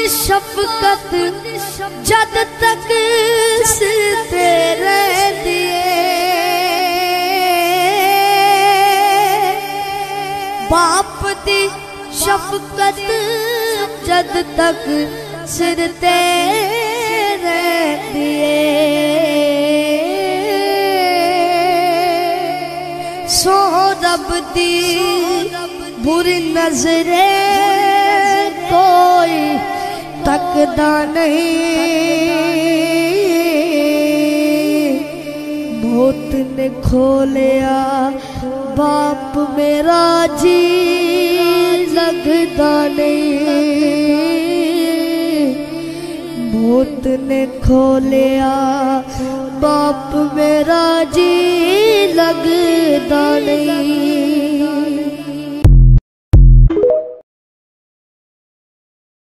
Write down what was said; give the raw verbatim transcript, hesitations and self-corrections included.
दी शफकत जद तक सिर तेरे दिए, बाप दी शफकत जद तक सिर तेरे दिए, सो रब दी बुरी नजरे कोई तकदा नहीं। मौत ने खोलिया बाप मेरा जी लगदा नहीं, मौत ने खोलिया बाप मेरा जी लगदा नहीं।